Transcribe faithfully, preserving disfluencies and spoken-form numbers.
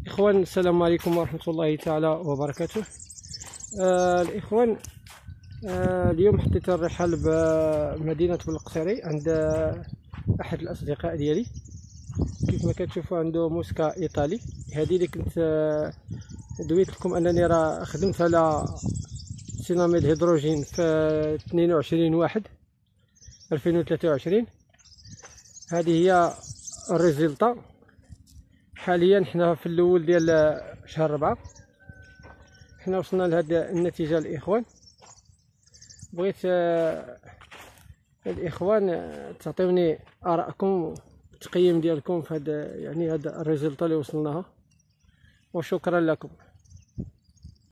إخوان، السلام عليكم ورحمة الله تعالى وبركاته. آه الإخوان، آه اليوم حطيت الرحال بمدينة بلقصيري عند أحد الأصدقاء ديالي. كيف ما كتشوفوا عنده موسكا إيطالي. هذه اللي كنت آه دويت لكم أنني راه خدمت على سيناميد هيدروجين في اثنين وعشرين واحد ألفين وثلاثة وعشرين. هذه هي الريزلطة. حاليا حنا في الاول ديال شهر ربعة، حنا وصلنا لهذه النتيجه. الاخوان، بغيت الاخوان تعطيوني ارائكم التقييم ديالكم في هذا، يعني هذا الريزلطه اللي وصلناها، وشكرا لكم.